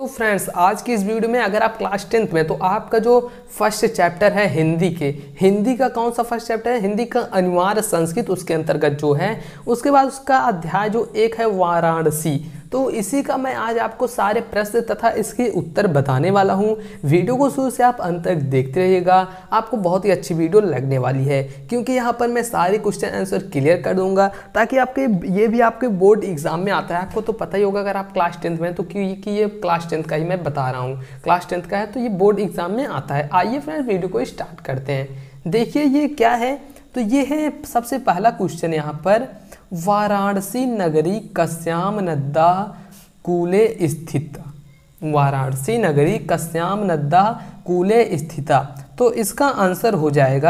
तो फ्रेंड्स आज की इस वीडियो में अगर आप क्लास 10th में तो आपका जो फर्स्ट चैप्टर है हिंदी का कौन सा फर्स्ट चैप्टर है, हिंदी का अनिवार्य संस्कृत उसके अंतर्गत जो है, उसके बाद उसका अध्याय जो एक है वाराणसी। तो इसी का मैं आज आपको सारे प्रश्न तथा इसके उत्तर बताने वाला हूँ। वीडियो को शुरू से आप अंत तक देखते रहिएगा, आपको बहुत ही अच्छी वीडियो लगने वाली है क्योंकि यहाँ पर मैं सारे क्वेश्चन आंसर क्लियर कर दूंगा ताकि ये भी आपके बोर्ड एग्जाम में आता है। आपको तो पता ही होगा अगर आप क्लास 10th में तो कि ये क्लास 10th का ही मैं बता रहा हूँ, क्लास 10th का है तो ये बोर्ड एग्जाम में आता है। आइए फ्रेंड्स वीडियो को स्टार्ट करते हैं। देखिए ये क्या है, तो ये है सबसे पहला क्वेश्चन यहाँ पर, वाराणसी नगरी कस्याम नद्दा कूले स्थित। वाराणसी नगरी कस्याम नद्दा कूले स्थिता। तो इसका आंसर हो जाएगा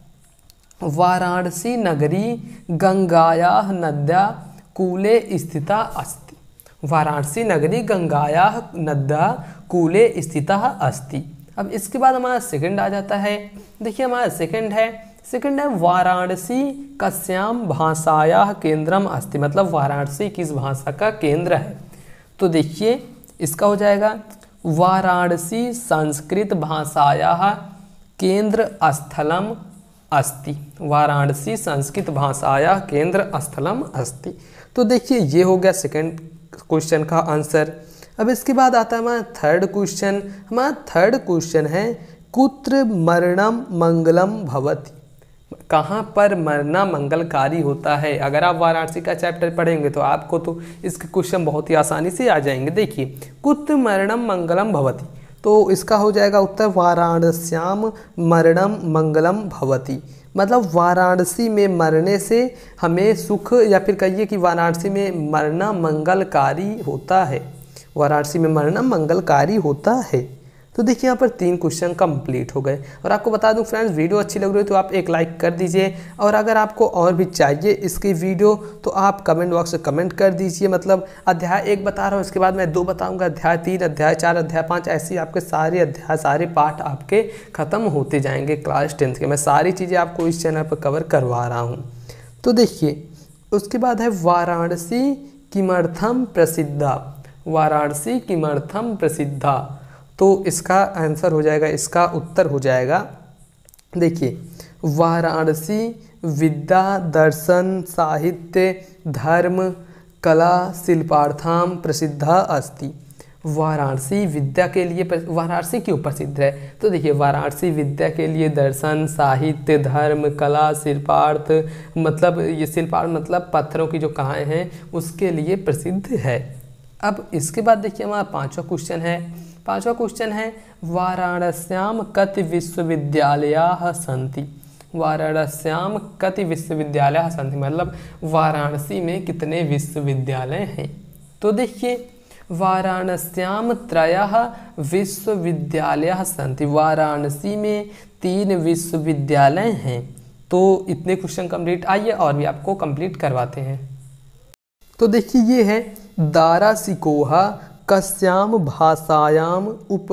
वाराणसी नगरी गंगायाः नद्या कूले स्थिता अस्ति। वाराणसी नगरी गंगायाः नद्या कूले स्थिता अस्ति। अब इसके बाद हमारा सेकंड आ जाता है। देखिए हमारा सेकंड है वाराणसी कस्याम भाषायाः केंद्रम अस्ति। मतलब वाराणसी किस भाषा का केंद्र है। तो देखिए इसका हो जाएगा वाराणसी संस्कृत भाषायाः केंद्र स्थलम अस्ति। वाराणसी संस्कृत भाषायाः केंद्र स्थलम अस्ति। तो देखिए ये हो गया सेकंड क्वेश्चन का आंसर। अब इसके बाद आता है हमारा थर्ड क्वेश्चन। हमारा थर्ड क्वेश्चन है कुत्र मरणम मंगलम भवति। कहाँ पर मरना मंगलकारी होता है। अगर आप वाराणसी का चैप्टर पढ़ेंगे तो आपको तो इसके क्वेश्चन बहुत ही आसानी से आ जाएंगे। देखिए कुत्र मरणम मंगलम भवति, तो इसका हो जाएगा उत्तर वाराणस्याम मरणम मंगलम भवति। मतलब वाराणसी में मरने से हमें सुख, या फिर कहिए कि वाराणसी में मरना मंगलकारी होता है। वाराणसी में मरना मंगलकारी होता है। तो देखिए यहाँ पर 3 क्वेश्चन कंप्लीट हो गए। और आपको बता दूं फ्रेंड्स, वीडियो अच्छी लग रही है तो आप एक लाइक कर दीजिए, और अगर आपको और भी चाहिए इसकी वीडियो तो आप कमेंट बॉक्स में कमेंट कर दीजिए। मतलब अध्याय 1 बता रहा हूँ, इसके बाद मैं 2 बताऊँगा, अध्याय 3, अध्याय 4, अध्याय 5, ऐसे आपके सारे अध्याय, सारे पाठ आपके ख़त्म होते जाएंगे क्लास 10th के। मैं सारी चीज़ें आपको इस चैनल पर कवर करवा रहा हूँ। तो देखिए उसके बाद है वाराणसी किमर्थम प्रसिद्धा। वाराणसी किमर्थम प्रसिद्धा। तो इसका आंसर हो जाएगा, इसका उत्तर हो जाएगा, देखिए वाराणसी विद्या दर्शन साहित्य धर्म कला शिल्पार्थाम प्रसिद्धा अस्ति। वाराणसी विद्या के लिए, वाराणसी क्यों प्रसिद्ध है। तो देखिए वाराणसी विद्या के लिए, दर्शन साहित्य धर्म कला शिल्पार्थ, मतलब ये शिल्पार्थ मतलब पत्थरों की जो कलाएँ हैं उसके लिए प्रसिद्ध है। अब इसके बाद देखिए हमारा पाँचवा क्वेश्चन है वाराणस्याम कति विश्वविद्यालयाः सन्ति। वाराणस्याम कति विश्वविद्यालयाः सन्ति, मतलब वाराणसी में कितने विश्वविद्यालय हैं। तो देखिए वाराणस्याम त्रयः विश्वविद्यालयाः सन्ति। वाराणसी में 3 विश्वविद्यालय हैं। तो इतने क्वेश्चन कंप्लीट। आइए और भी आपको कंप्लीट करवाते हैं। तो देखिए ये है दारासिकोहा कस्याम भाषायाम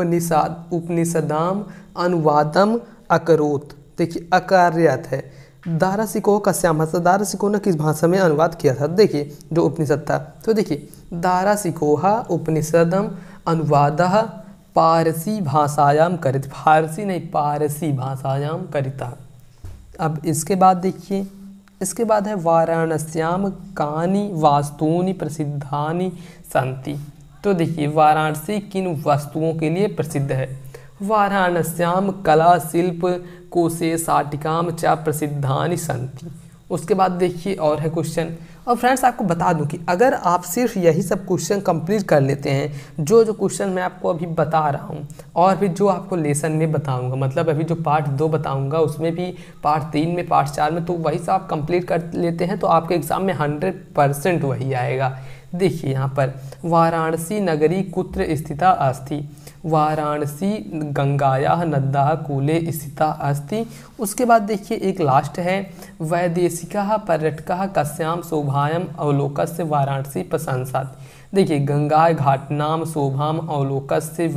उपनिषदाम अनुवादम अकरोत। देखिए अकार्यत है। दारासिकोह कस्याम भाषा, दारासिकोह ने किस भाषा में अनुवाद किया था। देखिए जो उपनिषद था। तो देखिए दारासिकोहा उपनिषदम अनुवादः पारसी भाषायाम करित। फारसी नहीं, पारसी भाषायाम करिता। अब इसके बाद देखिए, इसके बाद है वाराणस्याम कानि वास्तूनि प्रसिद्धानि सन्ति। तो देखिए वाराणसी किन वस्तुओं के लिए प्रसिद्ध है। वाराणस्याम कला शिल्प कोशे शाटिकाम च प्रसिद्धानि सन्ति। उसके बाद देखिए और है क्वेश्चन। और फ्रेंड्स आपको बता दूं कि अगर आप सिर्फ यही सब क्वेश्चन कंप्लीट कर लेते हैं, जो क्वेश्चन मैं आपको अभी बता रहा हूं, और भी जो आपको लेसन में बताऊंगा, मतलब अभी जो पार्ट 2 बताऊंगा उसमें भी पार्ट 3 में पार्ट 4 में, तो वही सब आप कंप्लीट कर लेते हैं तो आपके एग्ज़ाम में 100% वही आएगा। देखिए यहाँ पर वाराणसी नगरी कुत्र स्थिता अस्ति। वाराणसी गंगायाः नद्याः कूले स्थिता अस्ति। उसके बाद देखिए एक लास्ट है वैदेशिकाः पर्यटकाः कस्याम शोभायाम अवलोकस्य वाराणसी प्रशंसाति। देखिए गंगा घाटनाम शोभाम अवलोकस्य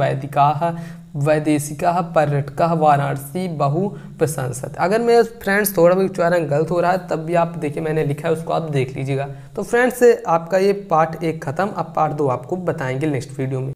वैदेशिकाः पर्यटकाः वाराणसी बहु प्रशंसत। अगर मेरे फ्रेंड्स थोड़ा भी उच्चारण गलत हो रहा है तब भी आप देखिए मैंने लिखा है उसको आप देख लीजिएगा। तो फ्रेंड्स आपका ये पार्ट 1 खत्म। अब पार्ट 2 आपको बताएंगे नेक्स्ट वीडियो में।